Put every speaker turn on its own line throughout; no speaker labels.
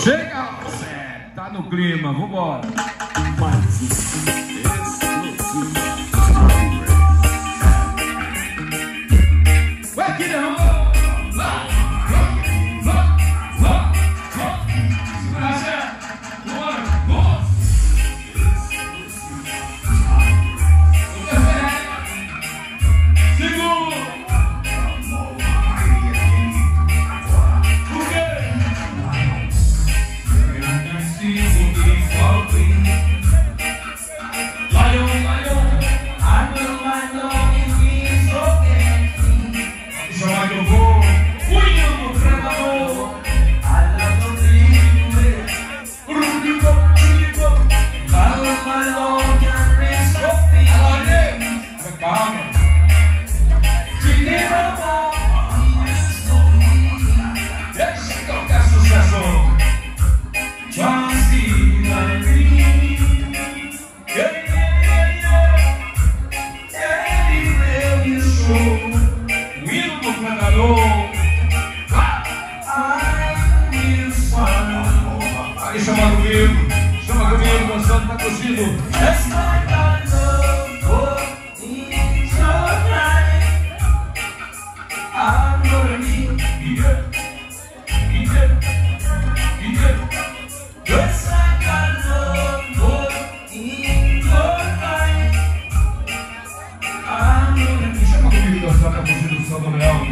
Chega! Tá no clima, vambora. Mais exclusiva. Vai que derrubou! Chama comigo, dançando, tá curtindo. Chama comigo, dançando, tá curtindo o som do leão.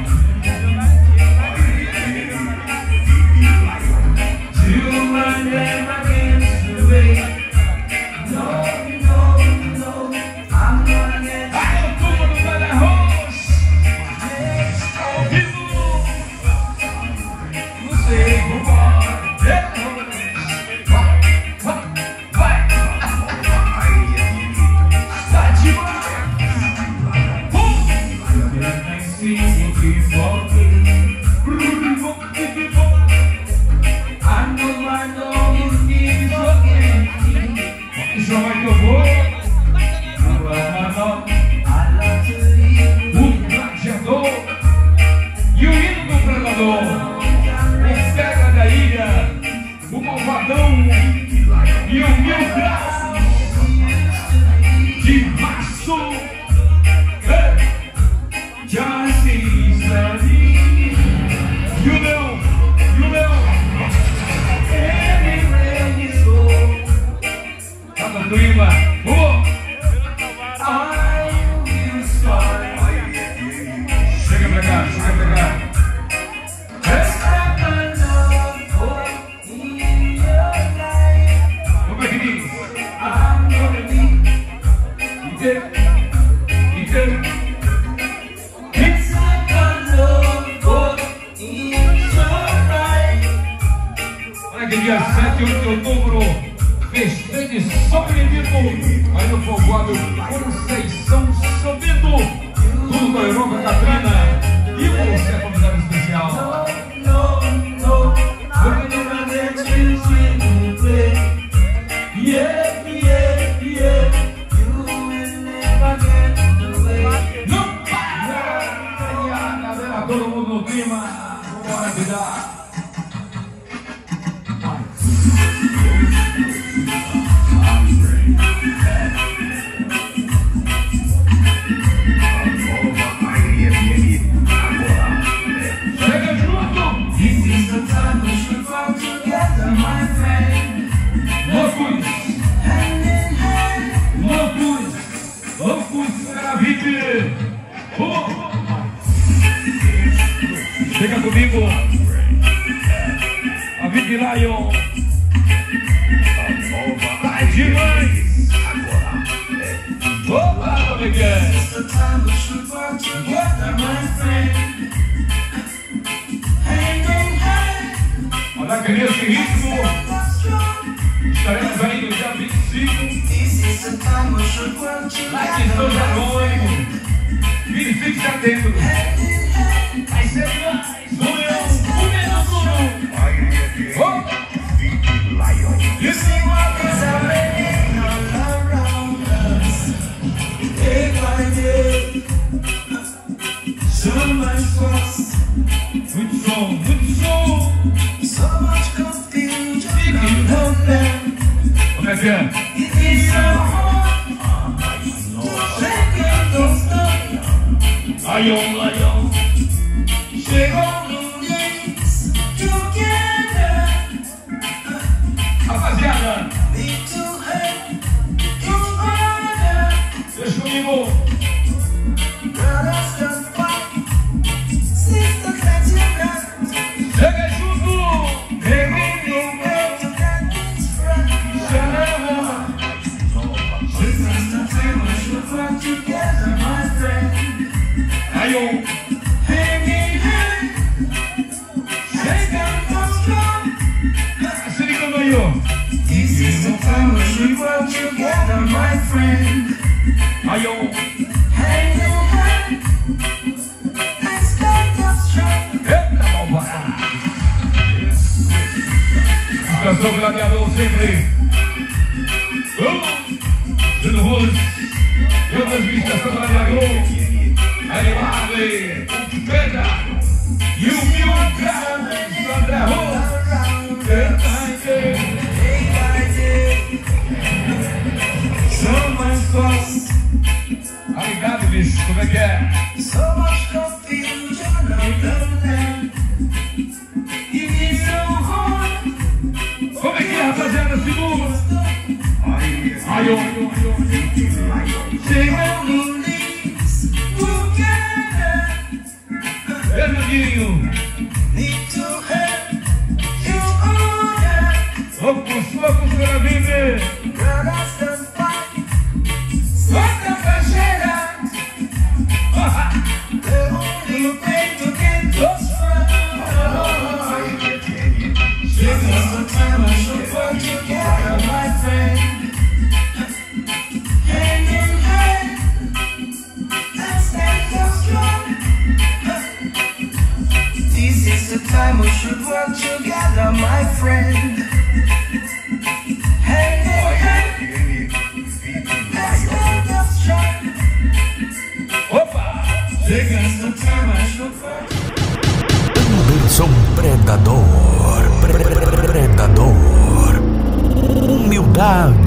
O gladiador e o hino do Predador, o pega da ilha, o malvadão e o mil graus de março. Já se sabe. E o leão, ele realizou. Tá no clima. Chega pra cá. Ô, pequenininho. Olha que dia 7 de outubro, Festejo de Santana, aí no povoado Conceição, São Bento. Tudo com a Europa Catrina. E você é convidado especial. Não para! Galera, todo mundo no clima. Bora virar. Chega comigo, a VIP Lion. Vai demais. Opa, Miguel. Olha que nesse ritmo estaremos aí no dia 25 lá em São Jerônimo, 25 de setembro. Vai ser mais o leão duro. You see what is happening all around us, day by day. So much fuss, muito som, so much confusion. Competência. Lion. Rapaziada, deixa comigo. Chega junto. Lion. Se ligando aí, ó.
This is the time when we work together, my friend.
Lion.
Hand in hand, and stand up strong.
Eita, malvada. Canção gladiador sempre. Generoso. Eu das vistas são gladiador. Animado, Pedra. E o mil graus. André Rô.
Day by day, so much fuss,
Tá ligado, bicho? Como é que é?
so much confusion around them. You need so hard,
Como é que é, rapaziada? Segundo. Lion.
shake on the leaves together.
Bernardinho.
Need to have you order.
Poucos para viver.
Brothers don't fight, santa fachera. The only way to get us right. This is the time I should work together, my friend. Hand in hand, and stand up strong. This is the time we should work together, my friend. Hand in hand, and stand up strong.
Opa!
This is the time I should work.
Anderson Predador. Predador. Humildade.